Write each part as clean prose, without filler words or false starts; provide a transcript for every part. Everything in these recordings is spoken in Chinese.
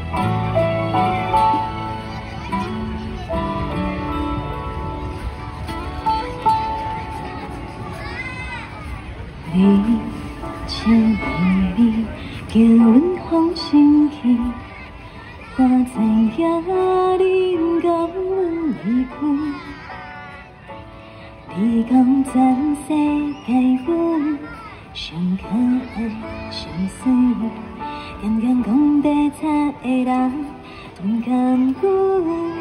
你千里叫阮放心去，我知影你不甘阮离开。你讲全世界阮上可爱上水，点点讲白差的人不甘阮，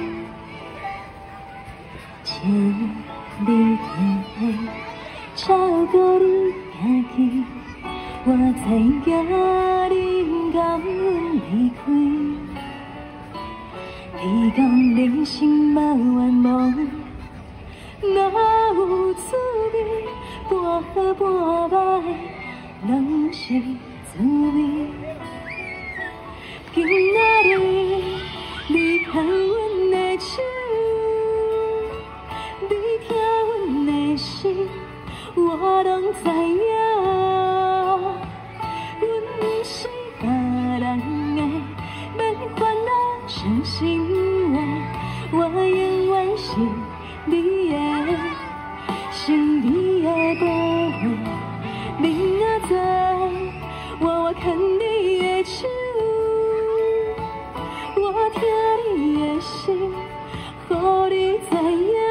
千里地照顾你。行去，我知影你不甘阮离开。你讲人生无缘无，哪有滋味？半好半歹，拢是滋味。今仔日你牵阮的手，你听阮的心。我拢知影，阮是别人的，免烦恼伤心话。我永远是你的，是你的宝贝。明仔载，我牵你的手，我听你的心，予你知影。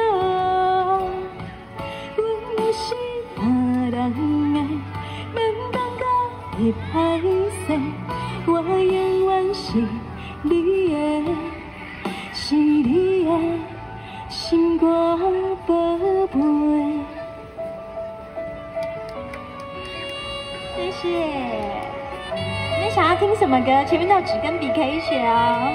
会歹势，我永远是你的，是你的心肝宝贝。 谢谢。你们想要听什么歌？前面都有纸跟笔可以写哦。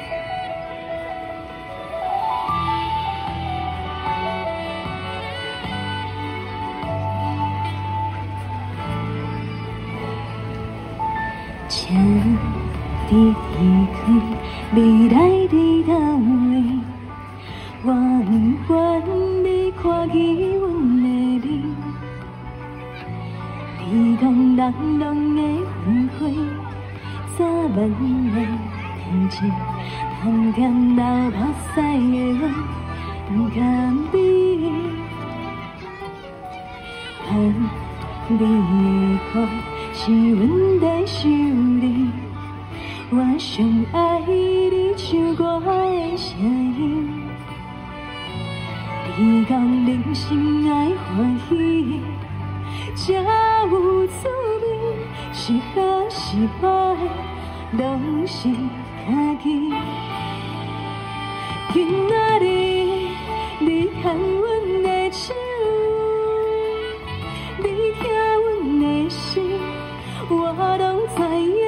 千里离开，未来伫倒位？我不愿你看见阮的脸。你讲人拢会分开，早晚的天晴，谈点流目屎的阮，不甘你，看你的苦。是阮在受你，我上爱你唱歌的声音。你讲人生爱欢喜，才有滋味。是好是歹，拢是家己。今仔日你牵阮的手，你听阮的心。我拢知影，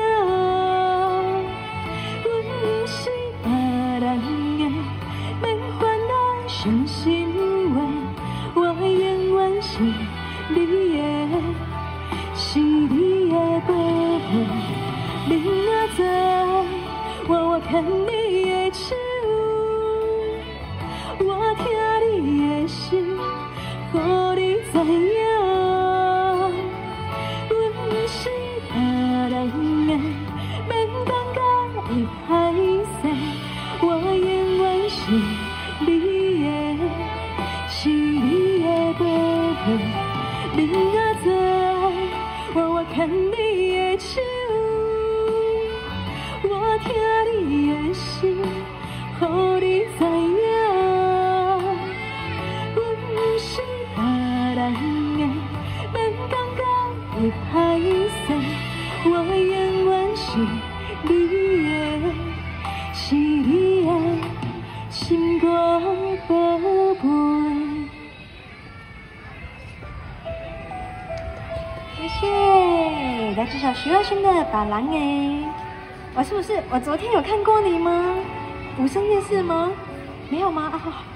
阮是别人的，免烦恼伤心话。我永远是你的，是你的宝贝。明仔载，我牵你的手，我听你的心，予你知影。免感觉会歹势，我永远是你的，是你的宝贝。明仔载，我牵你的手，我听你的心，予你知影。阮是别人的，免感觉会歹势。我永远是你的，是你的心肝宝贝。 谢谢，来这首徐若瑄的《把郎哎》。我是不是？我昨天有看过你吗？武生夜市吗？没有吗？啊。